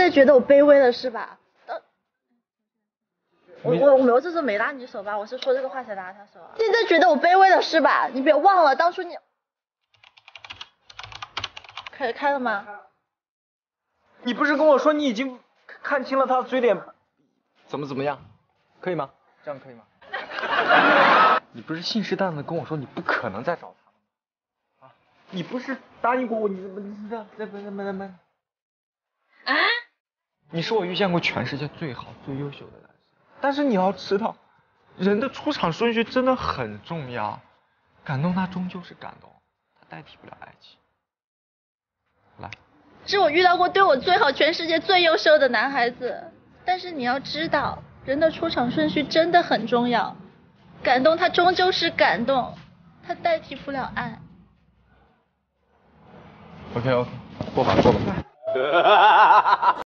在觉得我卑微了是吧？我这次没拉你手吧？我是说这个话才拉他手。现在觉得我卑微了是吧？你别忘了当初你开了吗？ 你不是跟我说你已经看清了他的嘴脸？怎么样？可以吗？这样可以吗？你不是信誓旦旦的跟我说你不可能再找他了吗？啊？你不是答应过我你怎么？ 啊？ 你是我遇见过全世界最好最优秀的男生，但是你要知道，人的出场顺序真的很重要，感动他终究是感动，他代替不了爱情。来， 是我遇到过对我最好、全世界最优秀的男孩子，但是你要知道，人的出场顺序真的很重要，感动他终究是感动，他代替不了爱。 OK，过吧。